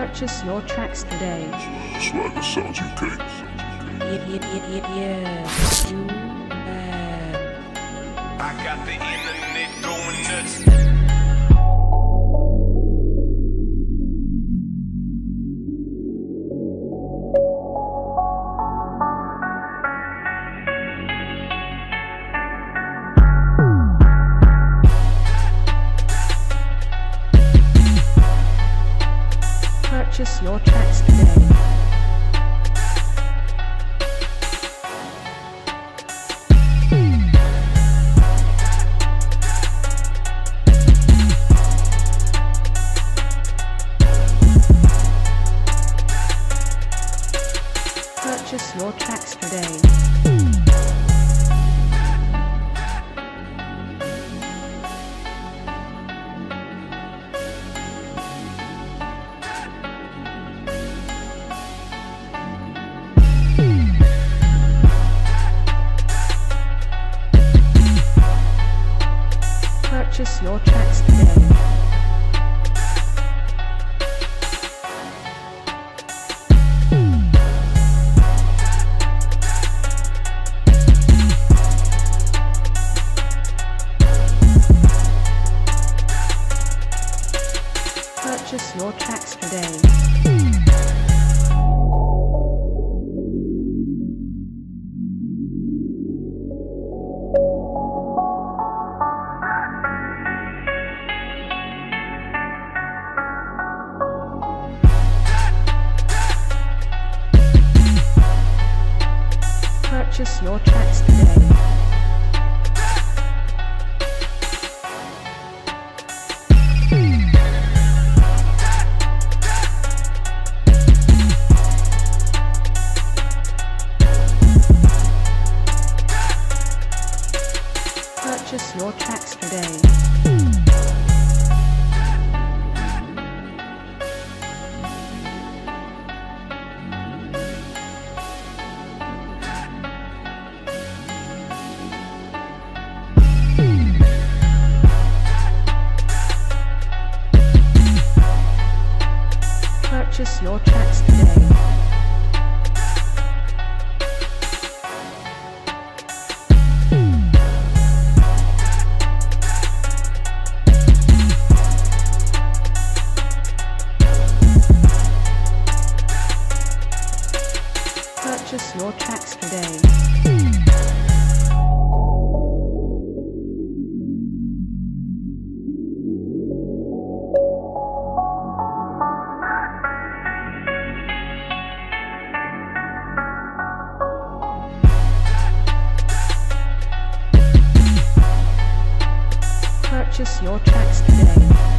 Purchase your tracks today. Swagger Sounds UK. Yeah. I got the internet going nuts. Purchase your tracks today. Purchase your tracks today. Purchase your tracks today. Purchase your tracks today. Purchase your tracks today. Purchase your tracks today. Purchase your tracks today. Purchase your tracks today. Purchase your tracks today.